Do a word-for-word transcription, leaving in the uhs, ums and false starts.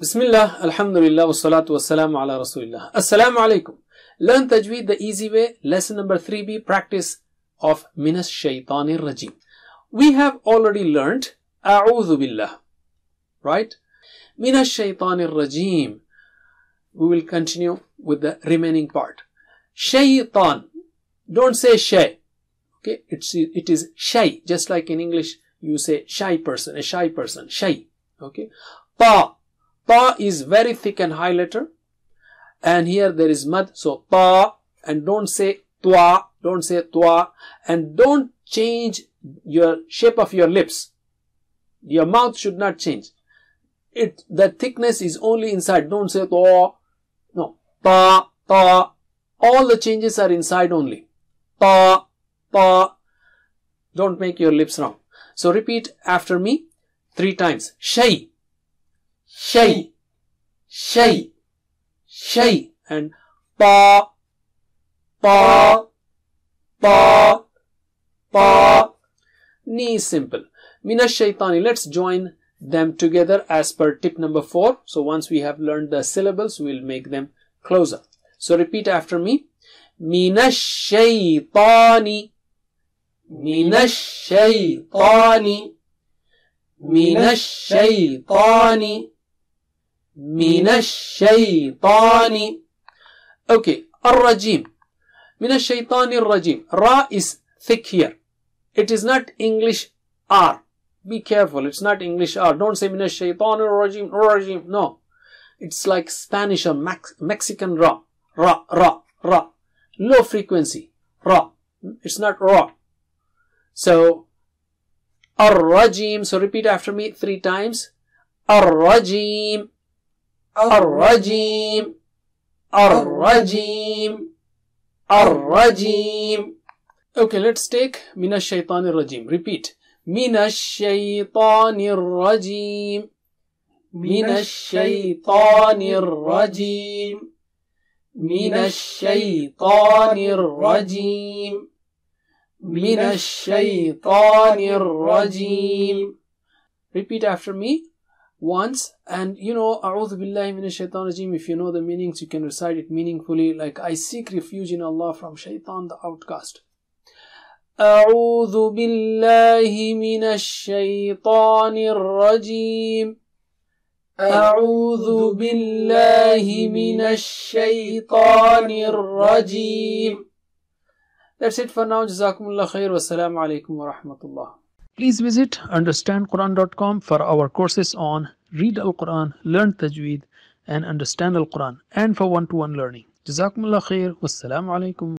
Bismillah, Alhamdulillah, wassalatu wassalamu ala Rasulillah. Assalamu alaikum. Learn Tajweed the easy way. Lesson number three B, practice of Minas Shaitanir Rajim. We have already learned A'udhu Billah, right? Minas Shaitanir Rajim. We will continue with the remaining part. Shaitan. Don't say shay. Okay, it's, it is shy. Just like in English, you say shy person, a shy person, shy. Okay. Ta. Ta is very thick and high letter. And here there is mad. So ta. And don't say twa. Don't say twa. And don't change your shape of your lips. Your mouth should not change. It, the thickness is only inside. Don't say twa. No. Ta. Ta. All the changes are inside only. Ta. Ta. Don't make your lips wrong. So repeat after me three times. Shay. Shay. Shay. Shay. And pa. Pa. Pa. Pa. Ni is simple. Minas Shaitani. Let's join them together as per tip number four. So once we have learned the syllables, we will make them closer. So repeat after me. Minas Shaitani. Minas Shaitani. Minas Shaitani. Minas Shaitani. Okay. Ar-Rajim. Minas Shaitani Ar-Rajim. Ra is thick here. It is not English R. Be careful. It's not English R. Don't say Minas Shaitani Ar-Rajim. Ar-Rajim. No. It's like Spanish or Max Mexican Ra. Ra. Ra. Ra. Low frequency. Ra. It's not Ra. So, Ar-Rajim. So repeat after me three times. Ar-Rajim. Ar-Rajim. Ar-Rajim. Ar-Rajim. Okay, let's take Minas Shaitanir Rajim. Repeat. Minas Shaitanir Rajim. Minas Shaitanir Rajim. Minas Shaitanir Rajim. Minas Shaitanir Rajim. Repeat after me once, and you know, A'udhu Billahi Minash Shaitanir Rajim. If you know the meanings, you can recite it meaningfully, like I seek refuge in Allah from Shaitan the outcast. A'udhu Billahi Minash Shaitanir Rajim. A'udhu Billahi Minash Shaitanir Rajim. That's it for now. Jazakumullah khair. Wassalamu alaikum wa rahmatullah. Please visit understand quran dot com for our courses on Read Al-Quran, Learn Tajweed and Understand Al-Quran, and for one-to-one learning. Jazakumullah khair. Wassalamu alaikum.